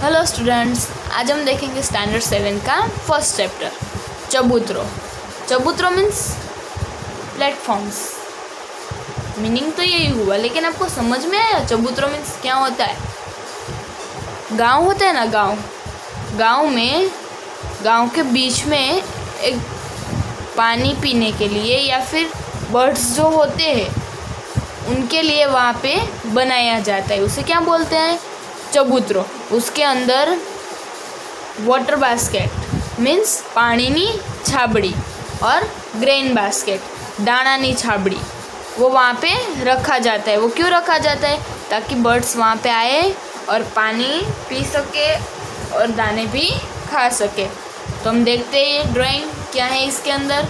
Hello students, आज हम देखेंगे स्टैंडर्ड 7 का फर्स्ट चैप्टर चबूतरों। चबूतरों मीन्स प्लेटफॉर्म्स। मीनिंग तो यही हुआ, लेकिन आपको समझ में आया चबूतरों मीन्स क्या होता है? गांव होता है ना, गांव के बीच में एक पानी पीने के लिए या फिर बर्ड्स जो होते हैं उनके लिए वहाँ पे बनाया जाता है। उसे क्या बोलते हैं? चबूतरों। उसके अंदर वाटर बास्केट मीन्स पानीनी छाबड़ी और ग्रेन बास्केट दानानी छाबड़ी वो वहाँ पे रखा जाता है। वो क्यों रखा जाता है? ताकि बर्ड्स वहाँ पे आए और पानी पी सके और दाने भी खा सके। तो हम देखते हैं ये ड्राइंग क्या है इसके अंदर।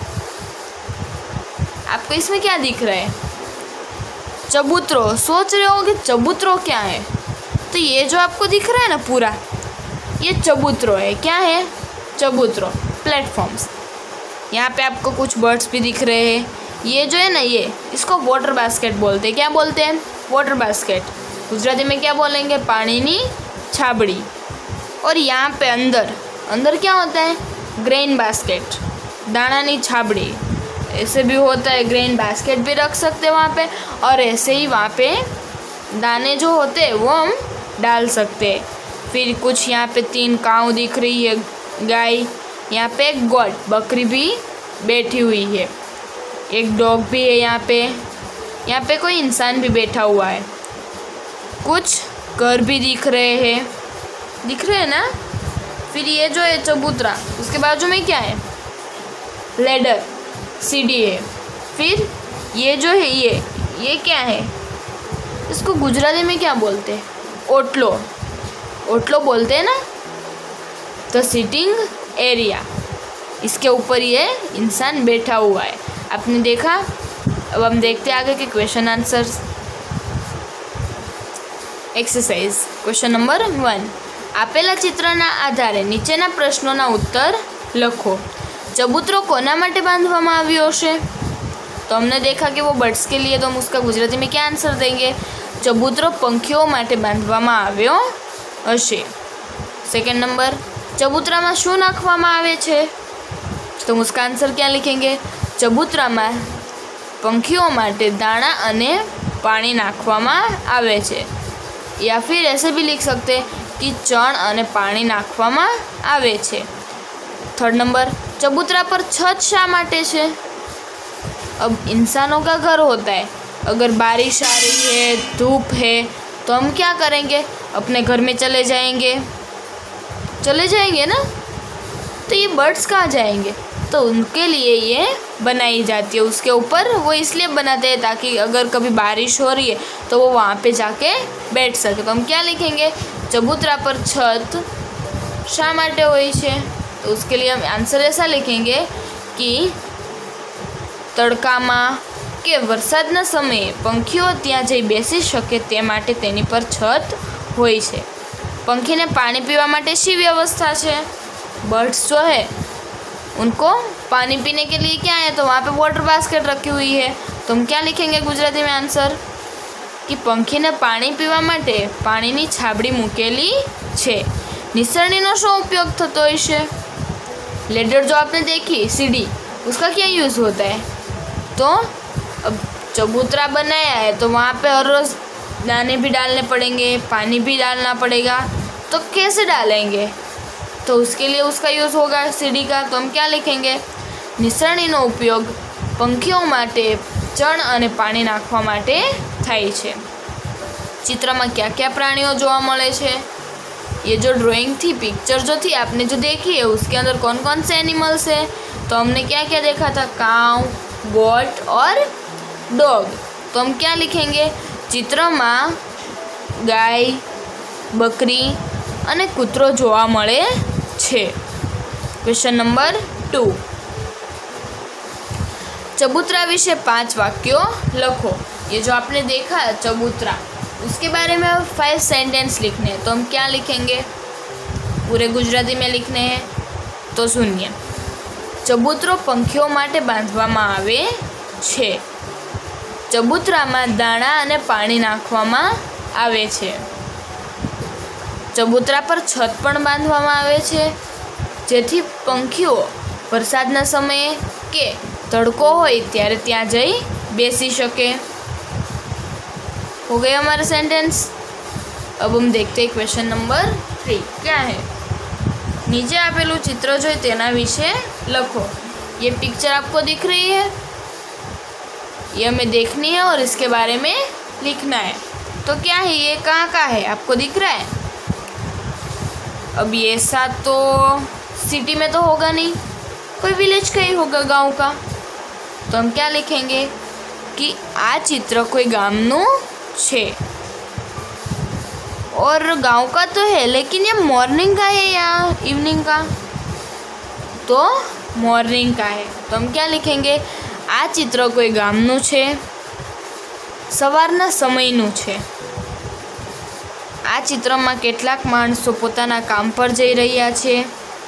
आपको इसमें क्या दिख रहा है? चबूतरों। सोच रहे हो कि चबूतरों क्या है? तो ये जो आपको दिख रहा है ना पूरा, ये चबूतरों है। क्या है? चबूतरों, प्लेटफॉर्म्स। यहाँ पे आपको कुछ बर्ड्स भी दिख रहे हैं। ये जो है ना, ये इसको वाटर बास्केट बोलते हैं। क्या बोलते हैं? Water basket. गुजराती में क्या बोलेंगे? पानीनी छाबड़ी। और यहाँ पे अंदर क्या होता है? ग्रेन बास्केट, दानानी छाबड़ी। ऐसे भी होता है, ग्रेन बास्केट भी रख सकते हैं वहाँ पे, और ऐसे ही वहाँ पे दाने जो होते हैं वो हम डाल सकते हैं। फिर कुछ यहाँ पे 3 काऊ दिख रही है, गाय। यहाँ पे एक गोट बकरी भी बैठी हुई है, एक डॉग भी है यहाँ पे कोई इंसान भी बैठा हुआ है। कुछ घर भी दिख रहे हैं ना। फिर ये जो है चबूतरा, उसके बाजू में क्या है? लेडर, सीढ़ी है। फिर ये जो है ये क्या है? इसको गुजराती में क्या बोलते हैं? ओटलो बोलते हैं ना। तो सिटिंग एरिया, इसके ऊपर ये इंसान बैठा हुआ है। आपने देखा। अब हम देखते हैं आगे के question answers. Exercise question number 1, આપેલા ચિત્રના આધારે નીચેના પ્રશ્નોના ઉત્તર લખો। चबूतरों कोना माटे बांधवामां આવ્યો હશે? तो हमने देखा कि वो बर्ड्स के लिए, तो हम उसका गुजराती में क्या आंसर देंगे? चबूतरों पंखीओ माटे बांधवामां આવ્યો હશે। सेकेंड नंबर, चबूतरा में शू नाखवामां आवे छे? तो हम उसका आंसर क्या लिखेंगे? चबूतरा में पंखीओ माटे दाणा अने पानी नाखवामां आवे छे। या फिर ऐसे भी लिख सकते कि चण अने पानी नाखवामां आवे छे। थर्ड नंबर, चबूतरा पर छत शा माटे छे? अब इंसानों का घर होता है, अगर बारिश आ रही है, धूप है, तो हम क्या करेंगे? अपने घर में चले जाएंगे ना। तो ये बर्ड्स कहाँ जाएंगे? तो उनके लिए ये बनाई जाती है। उसके ऊपर वो इसलिए बनाते हैं ताकि अगर कभी बारिश हो रही है तो वो वहाँ पे जाके बैठ सके। तो हम क्या लिखेंगे? चबूतरा पर छत शा माटे होय छे? तो उसके लिए हम आंसर ऐसा लिखेंगे कि तड़कामां के वरसादना समये पंखीओ त्यां जई बेसी शके ते माटे तेनी पर छत होय छे। पंखीने पानी पीवा माटे शी व्यवस्था छे? बर्ड्स जो है उनको पानी पीने के लिए क्या है? तो वहाँ पे वाटर बास्केट रखी हुई है। तो हम क्या लिखेंगे गुजराती में आंसर? कि पंखीने पानी पीवा माटे पानीनी छाबड़ी मूकेली छे। निसरણીનો शो उपयोग थतो हशे? लेडर जो आपने देखी, सीढ़ी, उसका क्या यूज़ होता है? तो अब चबूतरा बनाया है तो वहाँ पे हर रोज़ दाने भी डालने पड़ेंगे, पानी भी डालना पड़ेगा। तो कैसे डालेंगे? तो उसके लिए उसका यूज़ होगा सीढ़ी का। तो हम क्या लिखेंगे? निसरણીનો उपयोग पंखीओ माटे चण अने पानी नाखवा माटे थाय छे। चित्र में क्या क्या प्राणीओ जोवा मळे छे? ये जो ड्राइंग थी, पिक्चर जो थी आपने जो देखी है, उसके अंदर कौन कौन से एनिमल्स है? तो हमने क्या क्या देखा था? काऊ, गोट और डॉग। तो हम क्या लिखेंगे? चित्र में गाय, बकरी अने कूतरो जोवा मळे छे। क्वेश्चन नंबर 2, चबूतरा विषे 5 वाक्यों लखो। ये जो आपने देखा चबूतरा, उसके बारे में 5 सेंटेंस लिखने हैं। तो हम क्या लिखेंगे? पूरे गुजराती में लिखने हैं। तो सुनिए। चबूतरो पंखीओ माटे बांधवामां आवे छे। चबूतरामां दाणा अने पाणी नाखवामां आवे छे। ચબૂતરા પર છત પણ બાંધવામાં આવે છે જેથી પંખીઓ વરસાદના સમયે કે તડકો હોય ત્યારે ત્યાં જઈ બેસી શકે। हो गया हमारा सेंटेंस। अब हम देखते हैं क्वेश्चन नंबर 3 क्या है। नीचे आपेलू चित्र जो तेना विषे लखो। ये पिक्चर आपको दिख रही है, ये हमें देखनी है और इसके बारे में लिखना है। तो क्या है, ये कहाँ का है आपको दिख रहा है। अब ये साथ तो सिटी में तो होगा नहीं, कोई विलेज का ही होगा, गांव का। तो हम क्या लिखेंगे कि आ चित्र कोई गामनु छे और गांव का तो है, लेकिन ये मॉर्निंग का है या इवनिंग का, तो मॉर्निंग का है। तो हम क्या लिखेंगे, आ चित्र कोई गामनु छे, सवारना समयनु छे। आ चित्र में केटलाक माणसो पोताना काम पर जई रह्या छे।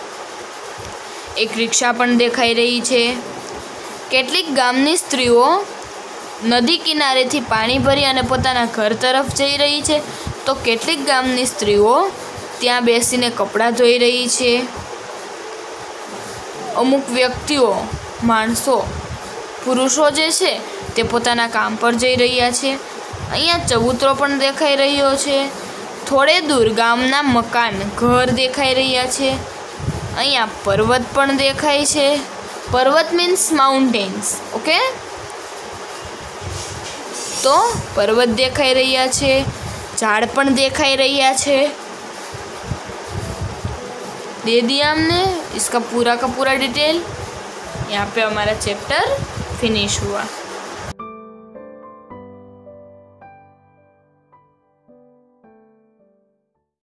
एक रिक्शा पण देखाई रही छे। केटलीक गामनी स्त्रीओ नदी किनारेथी पाणी भरी अने पोताना घर तरफ जई रही छे, तो केटलीक गामनी स्त्रीओ त्यां बेसीने कपड़ा धोई रही छे। अमुक व्यक्तिओ माणसो पुरुषो जे छे ते पोताना काम पर जई रह्या छे। अहींया चबूतरो पण देखाई रह्यो छे। थोड़े दूर गामना मकान घर देखाई रह्या छे। अहींया पर्वत पण देखाय छे। पर्वत मीन्स माउंटेन्स, ओके। तो पर्वत देखाई रह्या छे, झाड़ पण देखाई रह्या छे। दे दिया हमने इसका पूरा का पूरा डिटेल। यहाँ पे हमारा चैप्टर फिनिश हुआ।